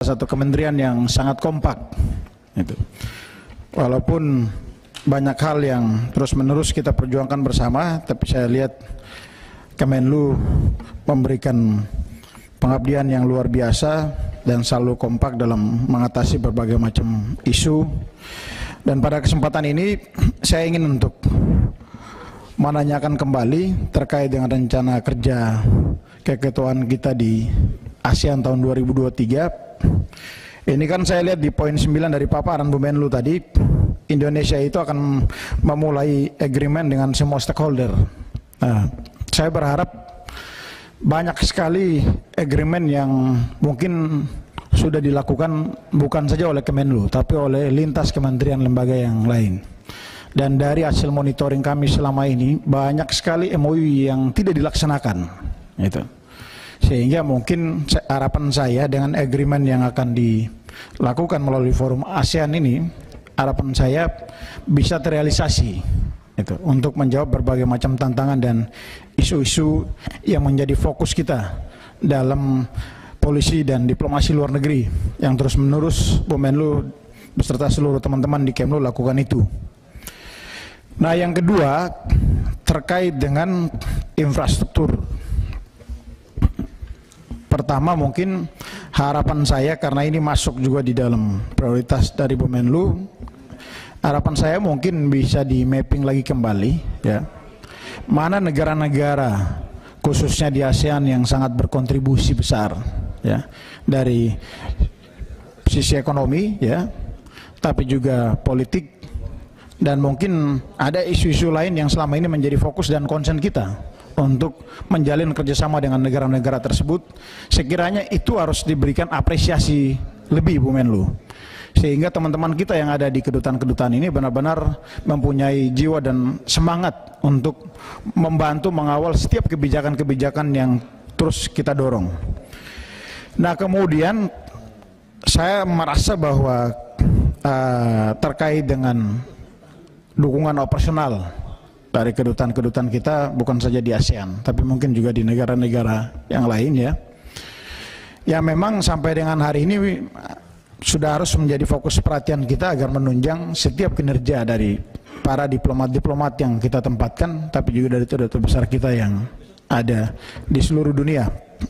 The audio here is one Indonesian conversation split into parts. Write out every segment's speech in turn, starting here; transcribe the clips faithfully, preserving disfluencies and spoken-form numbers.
satu kementerian yang sangat kompak. Itu. Walaupun banyak hal yang terus-menerus kita perjuangkan bersama, tapi saya lihat Kemenlu memberikan pengabdian yang luar biasa dan selalu kompak dalam mengatasi berbagai macam isu. Dan pada kesempatan ini saya ingin untuk menanyakan kembali terkait dengan rencana kerja keketuaan kita di ASEAN tahun dua ribu dua puluh tiga. Ini kan saya lihat di poin sembilan dari paparan Bu Menlu tadi, Indonesia itu akan memulai agreement dengan semua stakeholder. Nah, saya berharap banyak sekali agreement yang mungkin sudah dilakukan bukan saja oleh Kemenlu, tapi oleh lintas kementerian lembaga yang lain. Dan dari hasil monitoring kami selama ini, banyak sekali M O U yang tidak dilaksanakan. Itu. Sehingga mungkin harapan saya dengan agreement yang akan dilakukan melalui forum ASEAN ini, harapan saya bisa terrealisasi itu, untuk menjawab berbagai macam tantangan dan isu-isu yang menjadi fokus kita dalam polisi dan diplomasi luar negeri yang terus menerus Bu Menlu beserta seluruh teman-teman di Kemlu lakukan itu. Nah, yang kedua terkait dengan infrastruktur. Pertama, mungkin harapan saya, karena ini masuk juga di dalam prioritas dari Bu Menlu, harapan saya mungkin bisa di mapping lagi kembali, ya, mana negara-negara khususnya di ASEAN yang sangat berkontribusi besar, ya, dari sisi ekonomi, ya, tapi juga politik, dan mungkin ada isu-isu lain yang selama ini menjadi fokus dan concern kita untuk menjalin kerjasama dengan negara-negara tersebut. Sekiranya itu harus diberikan apresiasi lebih Bu Menlu, sehingga teman-teman kita yang ada di kedutaan-kedutaan ini benar-benar mempunyai jiwa dan semangat untuk membantu mengawal setiap kebijakan-kebijakan yang terus kita dorong. Nah, kemudian saya merasa bahwa uh, terkait dengan dukungan operasional dari kedutaan-kedutaan kita, bukan saja di ASEAN, tapi mungkin juga di negara-negara yang lain, ya, ya memang sampai dengan hari ini sudah harus menjadi fokus perhatian kita agar menunjang setiap kinerja dari para diplomat-diplomat yang kita tempatkan, tapi juga dari duta besar kita yang ada di seluruh dunia.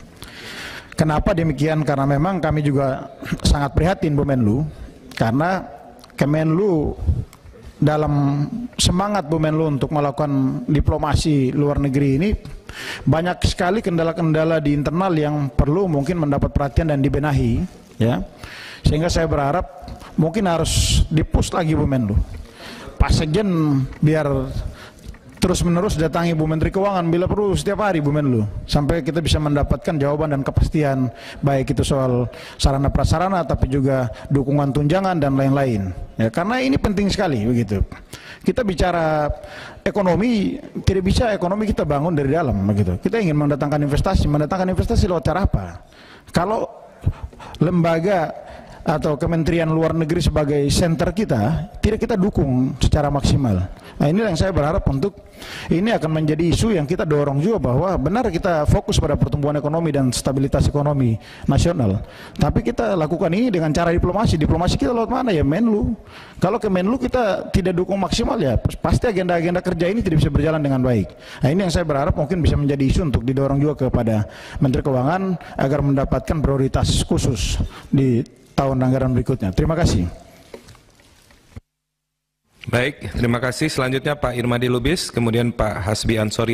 Kenapa demikian? Karena memang kami juga sangat prihatin Bu Menlu, karena Kemenlu dalam semangat Bu Menlu untuk melakukan diplomasi luar negeri ini, banyak sekali kendala-kendala di internal yang perlu mungkin mendapat perhatian dan dibenahi, ya. Sehingga saya berharap mungkin harus dipush lagi Bu Menlu. Pak Sekjen biar terus-menerus datangi Bu Menteri Keuangan bila perlu setiap hari Bu Menlu, sampai kita bisa mendapatkan jawaban dan kepastian, baik itu soal sarana prasarana tapi juga dukungan tunjangan dan lain-lain, ya, karena ini penting sekali begitu. Kita bicara ekonomi, tidak bisa ekonomi kita bangun dari dalam begitu. Kita ingin mendatangkan investasi, mendatangkan investasi lewat cara apa? Kalau lembaga atau Kementerian Luar Negeri sebagai center kita tidak kita dukung secara maksimal. Nah, ini yang saya berharap untuk ini akan menjadi isu yang kita dorong juga, bahwa benar kita fokus pada pertumbuhan ekonomi dan stabilitas ekonomi nasional, tapi kita lakukan ini dengan cara diplomasi. Diplomasi kita lewat mana? Ya Menlu. Kalau ke Menlu kita tidak dukung maksimal, ya pasti agenda-agenda kerja ini tidak bisa berjalan dengan baik. Nah, ini yang saya berharap mungkin bisa menjadi isu untuk didorong juga kepada Menteri Keuangan agar mendapatkan prioritas khusus di tahun anggaran berikutnya. Terima kasih. Baik, terima kasih. Selanjutnya Pak Irmadi Lubis, kemudian Pak Hasbi Ansori.